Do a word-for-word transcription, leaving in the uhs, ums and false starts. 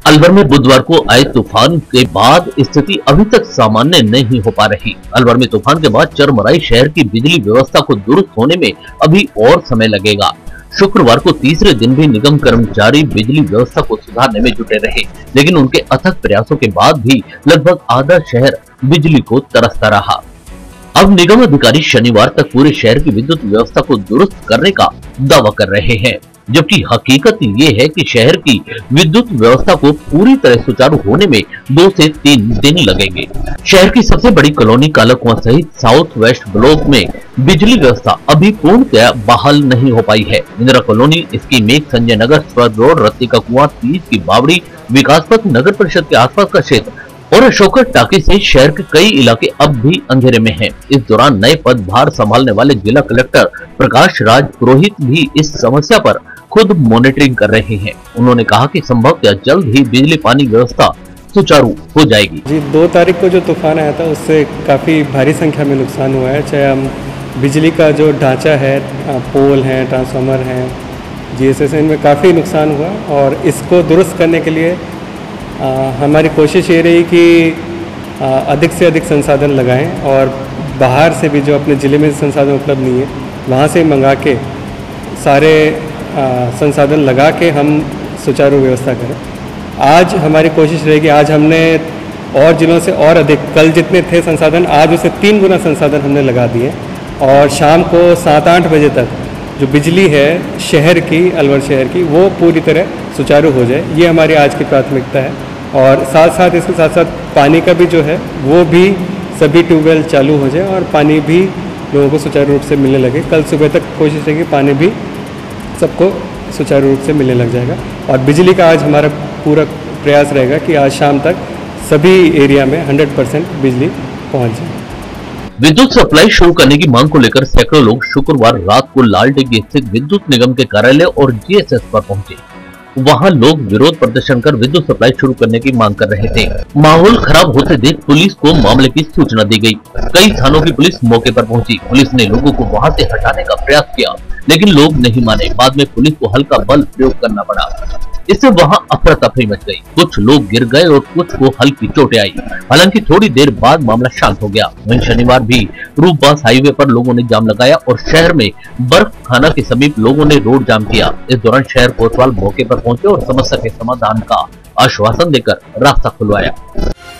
अलवर में बुधवार को आए तूफान के बाद स्थिति अभी तक सामान्य नहीं हो पा रही। अलवर में तूफान के बाद चरमराई शहर की बिजली व्यवस्था को दुरुस्त होने में अभी और समय लगेगा। शुक्रवार को तीसरे दिन भी निगम कर्मचारी बिजली व्यवस्था को सुधारने में जुटे रहे, लेकिन उनके अथक प्रयासों के बाद भी लगभग आधा शहर बिजली को तरसता रहा। अब निगम अधिकारी शनिवार तक पूरे शहर की विद्युत व्यवस्था को दुरुस्त करने का दावा कर रहे हैं, जबकि हकीकत ये है कि शहर की विद्युत व्यवस्था को पूरी तरह सुचारू होने में दो से तीन दिन लगेंगे। शहर की सबसे बड़ी कॉलोनी काला कुआं सहित साउथ वेस्ट ब्लॉक में बिजली व्यवस्था अभी पूर्णतया बहाल नहीं हो पाई है। इंदिरा कॉलोनी, इसकी मेघ, संजय नगर, स्वर्ण रोड, रत्ती का कुआं, तीज की बावड़ी, विकास पथ, नगर परिषद के आसपास का क्षेत्र और अशोका टाकी से शहर के कई इलाके अब भी अंधेरे में हैं। इस दौरान नए पदभार संभालने वाले जिला कलेक्टर प्रकाश राज पुरोहित भी इस समस्या पर खुद मॉनिटरिंग कर रहे हैं। उन्होंने कहा कि संभवतः जल्द ही बिजली पानी व्यवस्था सुचारू हो जाएगी। जी, दो तारीख को जो तूफान आया था उससे काफ़ी भारी संख्या में नुकसान हुआ है। चाहे हम बिजली का जो ढांचा है, पोल हैं, ट्रांसफार्मर हैं, जीएसएस, इनमें काफ़ी नुकसान हुआ और इसको दुरुस्त करने के लिए आ, हमारी कोशिश ये रही कि आ, अधिक से अधिक संसाधन लगाएं और बाहर से भी जो अपने ज़िले में संसाधन उपलब्ध नहीं है वहाँ से मंगा के सारे आ, संसाधन लगा के हम सुचारू व्यवस्था करें। आज हमारी कोशिश रहेगी, आज हमने और जिलों से और अधिक, कल जितने थे संसाधन आज उसे तीन गुना संसाधन हमने लगा दिए और शाम को सात आठ बजे तक जो बिजली है शहर की, अलवर शहर की, वो पूरी तरह सुचारू हो जाए। ये हमारी आज की प्राथमिकता है और साथ साथ इसके साथ साथ पानी का भी जो है वो भी सभी ट्यूबवेल चालू हो जाए और पानी भी लोगों को सुचारू रूप से मिलने लगे। कल सुबह तक कोशिश रहेगी पानी भी सबको सुचारू रूप से मिलने लग जाएगा और बिजली का आज हमारा पूरा प्रयास रहेगा कि आज शाम तक सभी एरिया में हंड्रेड परसेंट बिजली पहुंच जाए। विद्युत सप्लाई शुरू करने की मांग को लेकर सैकड़ों लोग शुक्रवार रात को लालटेगी स्थित विद्युत निगम के कार्यालय और जीएसएस पर पहुंचे। वहां लोग विरोध प्रदर्शन कर विद्युत सप्लाई शुरू करने की मांग कर रहे थे। माहौल खराब होते देख पुलिस को मामले की सूचना दी गई। कई थानों की पुलिस मौके पर पहुंची। पुलिस ने लोगों को वहां से हटाने का प्रयास किया, लेकिन लोग नहीं माने। बाद में पुलिस को हल्का बल प्रयोग करना पड़ा। इससे वहां अफरा तफरी मच गई। कुछ लोग गिर गए और कुछ को हल्की चोटें आई। हालांकि थोड़ी देर बाद मामला शांत हो गया। वहीं शनिवार भी रूपबास हाईवे पर लोगों ने जाम लगाया और शहर में बर्फ खाना के समीप लोगों ने रोड जाम किया। इस दौरान शहर कोतवाल मौके पर पहुंचे और समस्या के समाधान का आश्वासन देकर रास्ता खुलवाया।